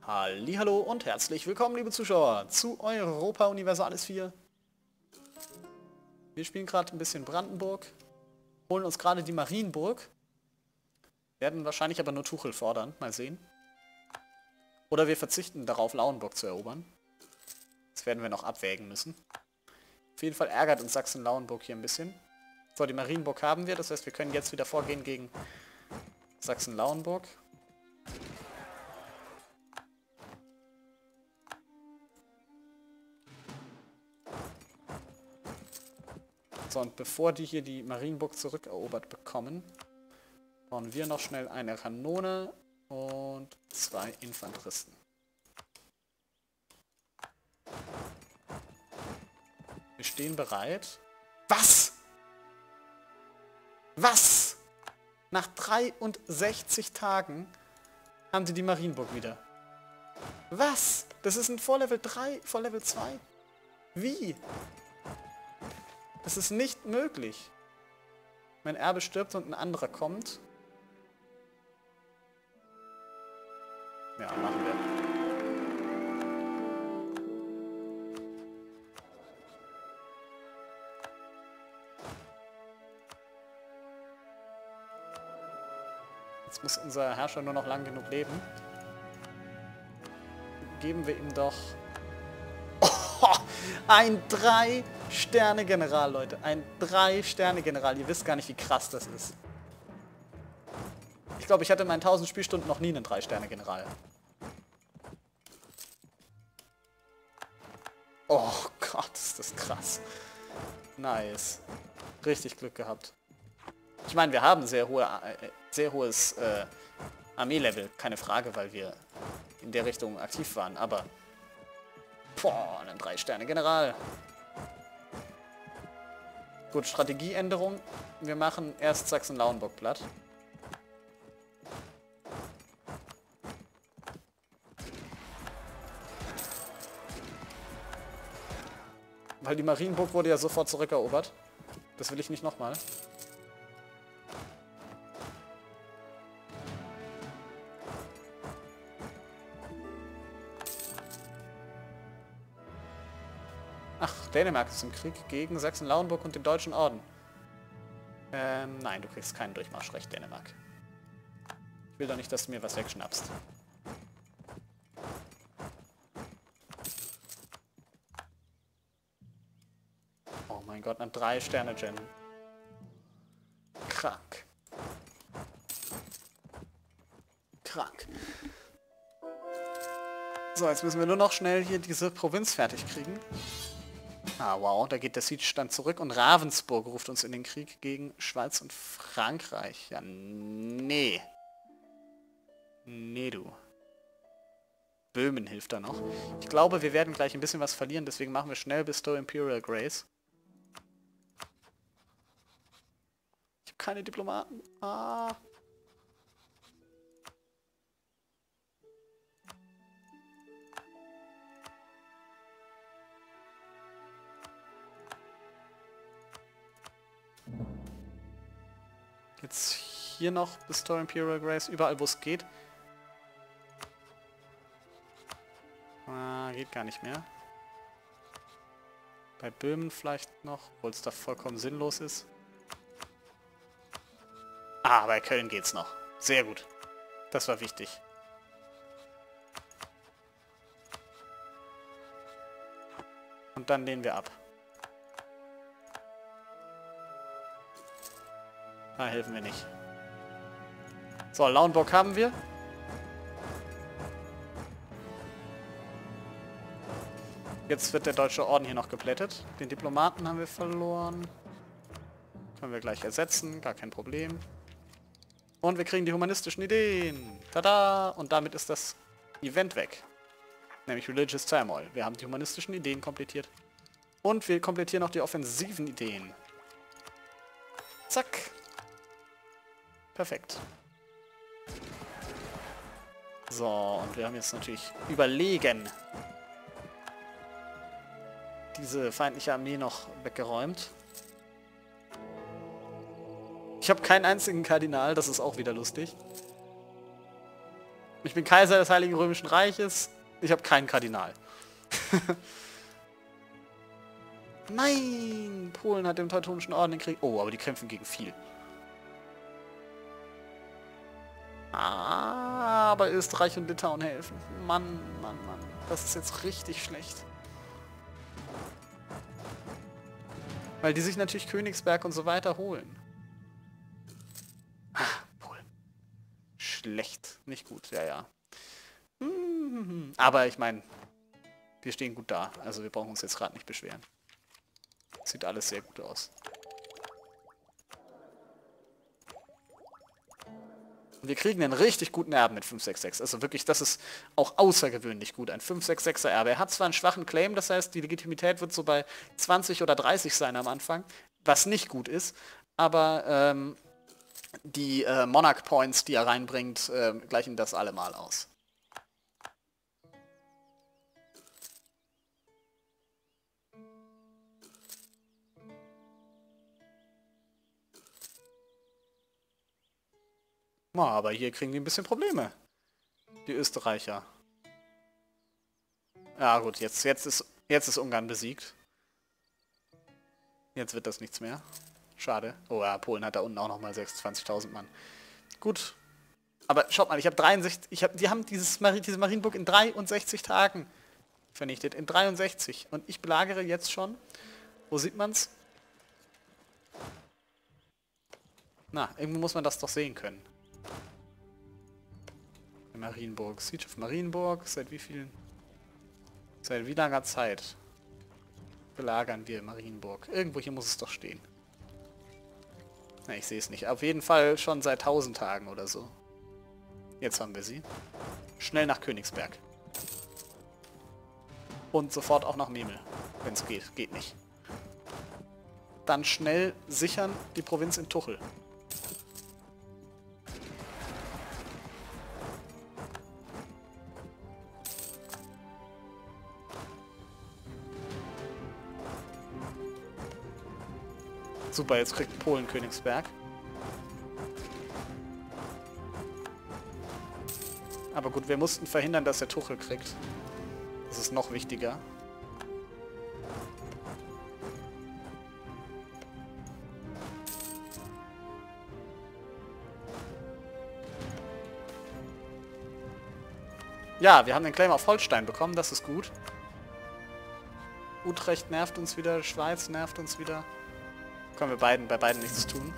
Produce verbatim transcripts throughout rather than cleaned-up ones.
Hallihallo und herzlich willkommen, liebe Zuschauer, zu Europa Universalis vier. Wir spielen gerade ein bisschen Brandenburg, holen uns gerade die Marienburg, werden wahrscheinlich aber nur Tuchel fordern, mal sehen. Oder wir verzichten darauf, Lauenburg zu erobern. Das werden wir noch abwägen müssen. Auf jeden Fall ärgert uns Sachsen-Lauenburg hier ein bisschen. So, die Marienburg haben wir, das heißt, wir können jetzt wieder vorgehen gegen Sachsen-Lauenburg. So, und bevor die hier die Marienburg zurückerobert bekommen, bauen wir noch schnell eine Kanone und zwei Infanteristen. Wir stehen bereit. Was? Was? Nach dreiundsechzig Tagen haben sie die Marienburg wieder. Was? Das ist ein Vorlevel drei, Vorlevel zwei? Wie? Das ist nicht möglich. Mein Erbe stirbt und ein anderer kommt. Ja, machen wir. Jetzt muss unser Herrscher nur noch lang genug leben. Geben wir ihm doch... Oh, ein drei Sterne General, Leute. Ein drei Sterne General. Ihr wisst gar nicht, wie krass das ist. Ich glaube, ich hatte in meinen tausend Spielstunden noch nie einen drei Sterne General. Oh Gott, ist das krass. Nice. Richtig Glück gehabt. Ich meine, wir haben sehr hohe, äh, sehr hohes äh, Armeelevel. Keine Frage, weil wir in der Richtung aktiv waren. Aber... Boah, ein drei Sterne General. Gut, Strategieänderung. Wir machen erst Sachsen-Lauenburg platt. Weil die Marienburg wurde ja sofort zurückerobert. Das will ich nicht nochmal. Ach, Dänemark ist im Krieg gegen Sachsen-Lauenburg und den Deutschen Orden. Ähm, nein, du kriegst kein Durchmarschrecht, Dänemark. Ich will doch nicht, dass du mir was wegschnappst. Oh mein Gott, ein drei Sterne Gen. Krank. Krank. So, jetzt müssen wir nur noch schnell hier diese Provinz fertig kriegen. Ah, wow, da geht der Siege-Stand zurück und Ravensburg ruft uns in den Krieg gegen Schweiz und Frankreich. Ja, nee. Nee, du. Böhmen hilft da noch. Ich glaube, wir werden gleich ein bisschen was verlieren, deswegen machen wir schnell Bestow Imperial Grace. Ich habe keine Diplomaten. Ah. Jetzt hier noch Bestow Imperial Grace, überall wo es geht. Ah, geht gar nicht mehr. Bei Böhmen vielleicht noch, obwohl es da vollkommen sinnlos ist. Ah, bei Köln geht's noch. Sehr gut. Das war wichtig. Und dann lehnen wir ab. Da helfen wir nicht. So, Lauenburg haben wir. Jetzt wird der Deutsche Orden hier noch geplättet. Den Diplomaten haben wir verloren. Können wir gleich ersetzen, gar kein Problem. Und wir kriegen die humanistischen Ideen. Tada! Und damit ist das Event weg. Nämlich Religious Turmoil. Wir haben die humanistischen Ideen komplettiert. Und wir komplettieren auch die offensiven Ideen. Zack! Perfekt. So, und wir haben jetzt natürlich überlegen diese feindliche Armee noch weggeräumt. Ich habe keinen einzigen Kardinal, das ist auch wieder lustig. Ich bin Kaiser des Heiligen Römischen Reiches. Ich habe keinen Kardinal. Nein! Polen hat dem Teutonischen Orden den Krieg... Oh, aber die kämpfen gegen viel. Ah, aber Österreich und Litauen helfen. Mann, Mann, Mann. Das ist jetzt richtig schlecht. Weil die sich natürlich Königsberg und so weiter holen. Ah, Polen. Schlecht. Nicht gut, ja, ja. Hm, aber ich meine, wir stehen gut da. Also wir brauchen uns jetzt gerade nicht beschweren. Sieht alles sehr gut aus. Wir kriegen einen richtig guten Erben mit fünf sechs sechs. Also wirklich, das ist auch außergewöhnlich gut. Ein fünf sechs sechser Erbe. Er hat zwar einen schwachen Claim, das heißt, die Legitimität wird so bei zwanzig oder dreißig sein am Anfang, was nicht gut ist, aber ähm, die äh, Monarch Points, die er reinbringt, äh, gleichen das allemal aus. Ja, aber hier kriegen die ein bisschen Probleme. Die Österreicher. Ja gut, jetzt, jetzt, ist, jetzt ist Ungarn besiegt. Jetzt wird das nichts mehr. Schade. Oh ja, Polen hat da unten auch nochmal sechsundzwanzigtausend Mann. Gut. Aber schaut mal, ich habe dreiundsechzig... Ich hab, die haben dieses Mari, diese Marienburg in dreiundsechzig Tagen vernichtet. In dreiundsechzig. Und ich belagere jetzt schon... Wo sieht man's? Na, irgendwo muss man das doch sehen können. Marienburg. Siege of Marienburg. Seit wie vielen? Seit wie langer Zeit belagern wir Marienburg? Irgendwo hier muss es doch stehen. Na, ich sehe es nicht. Auf jeden Fall schon seit tausend Tagen oder so. Jetzt haben wir sie. Schnell nach Königsberg. Und sofort auch nach Memel. Wenn es geht. Geht nicht. Dann schnell sichern die Provinz in Tuchel. Super, jetzt kriegt Polen Königsberg. Aber gut, wir mussten verhindern, dass er Tuchel kriegt. Das ist noch wichtiger. Ja, wir haben den Claim auf Holstein bekommen, das ist gut. Utrecht nervt uns wieder, Schweiz nervt uns wieder. Können wir beiden, bei beiden nichts tun.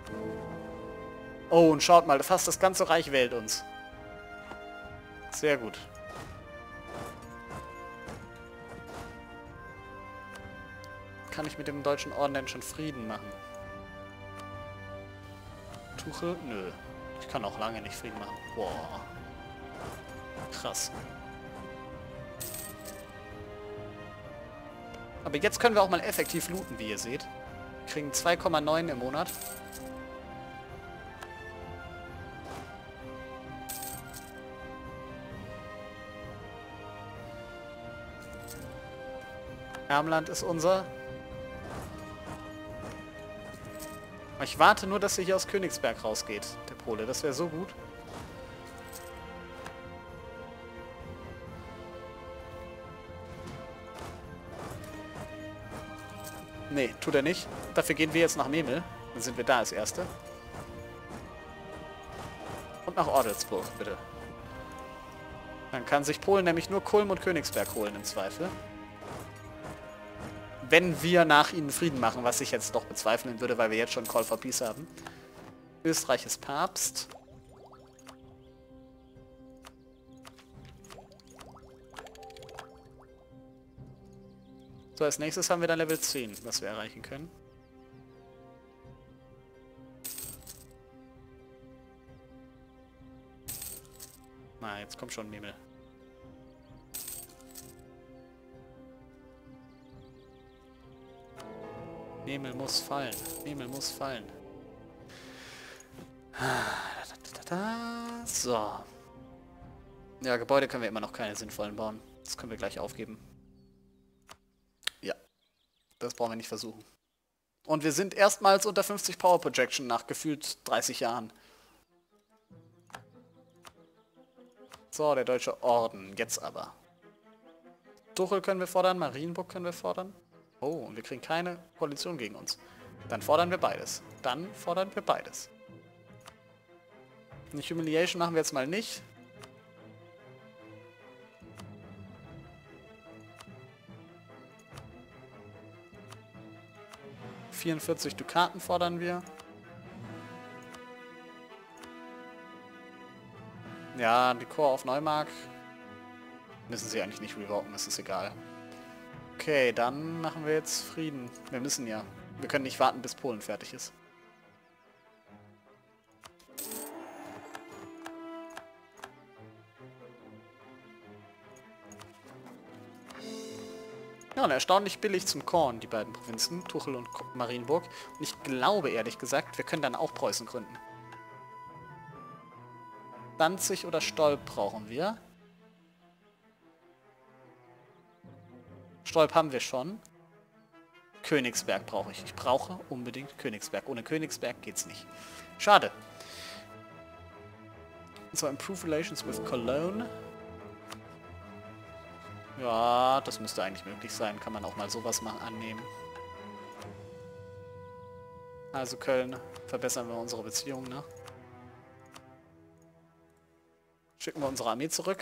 Oh, und schaut mal, fast das ganze Reich wählt uns. Sehr gut. Kann ich mit dem Deutschen Orden denn schon Frieden machen? Tuchel? Nö. Ich kann auch lange nicht Frieden machen. Boah. Krass. Aber jetzt können wir auch mal effektiv looten, wie ihr seht. Wir kriegen zwei Komma neun im Monat. Ermland ist unser. Ich warte nur, dass er hier aus Königsberg rausgeht, der Pole. Das wäre so gut. Nee, tut er nicht. Dafür gehen wir jetzt nach Memel. Dann sind wir da als Erste. Und nach Ortelsburg, bitte. Dann kann sich Polen nämlich nur Kulm und Königsberg holen im Zweifel. Wenn wir nach ihnen Frieden machen, was ich jetzt doch bezweifeln würde, weil wir jetzt schon Call for Peace haben. Österreich ist Papst. So, als nächstes haben wir dann Level zehn, was wir erreichen können. Na, jetzt kommt schon Memel. Memel muss fallen. Memel muss fallen. So. Ja, Gebäude können wir immer noch keine sinnvollen bauen. Das können wir gleich aufgeben. Ja. Das brauchen wir nicht versuchen. Und wir sind erstmals unter fünfzig Power Projection nach gefühlt dreißig Jahren. So, der Deutsche Orden. Jetzt aber. Tuchel können wir fordern, Marienburg können wir fordern. Oh, und wir kriegen keine Koalition gegen uns. Dann fordern wir beides. Dann fordern wir beides. Eine Humiliation machen wir jetzt mal nicht. vierundvierzig Dukaten fordern wir. Ja, die Korps auf Neumark müssen sie eigentlich nicht revoken, das ist egal. Okay, dann machen wir jetzt Frieden. Wir müssen ja. Wir können nicht warten, bis Polen fertig ist. Ja, und erstaunlich billig zum Korn, die beiden Provinzen, Tuchel und Marienburg. Und ich glaube, ehrlich gesagt, wir können dann auch Preußen gründen. Danzig oder Stolp brauchen wir. Stolp haben wir schon. Königsberg brauche ich. Ich brauche unbedingt Königsberg. Ohne Königsberg geht's nicht. Schade. So, improve relations with Cologne. Ja, das müsste eigentlich möglich sein. Kann man auch mal sowas mal annehmen. Also Köln, verbessern wir unsere Beziehungen, ne? Schicken wir unsere Armee zurück.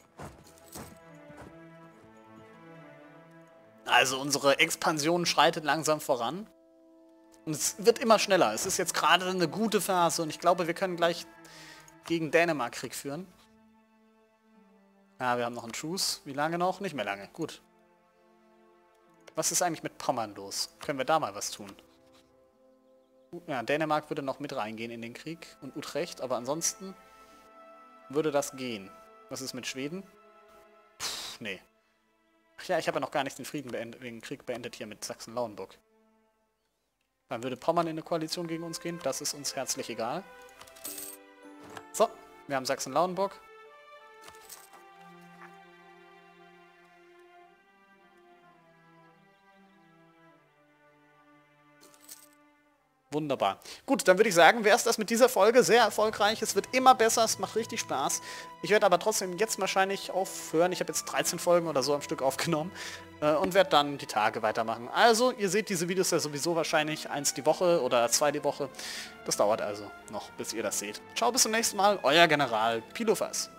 Also unsere Expansion schreitet langsam voran. Und es wird immer schneller. Es ist jetzt gerade eine gute Phase und ich glaube, wir können gleich gegen Dänemark Krieg führen. Ja, wir haben noch einen Truce. Wie lange noch? Nicht mehr lange. Gut. Was ist eigentlich mit Pommern los? Können wir da mal was tun? Ja, Dänemark würde noch mit reingehen in den Krieg und Utrecht, aber ansonsten würde das gehen. Was ist mit Schweden? Puh, nee. Ach ja, ich habe ja noch gar nicht den Frieden beendet, den Krieg beendet hier mit Sachsen-Lauenburg. Dann würde Pommern in eine Koalition gegen uns gehen. Das ist uns herzlich egal. So, wir haben Sachsen-Lauenburg. Wunderbar. Gut, dann würde ich sagen, wäre es das mit dieser Folge. Sehr erfolgreich. Es wird immer besser. Es macht richtig Spaß. Ich werde aber trotzdem jetzt wahrscheinlich aufhören. Ich habe jetzt dreizehn Folgen oder so am Stück aufgenommen. Äh, und werde dann die Tage weitermachen. Also, ihr seht diese Videos ja sowieso wahrscheinlich eins die Woche oder zwei die Woche. Das dauert also noch, bis ihr das seht. Ciao, bis zum nächsten Mal. Euer General Pilofas.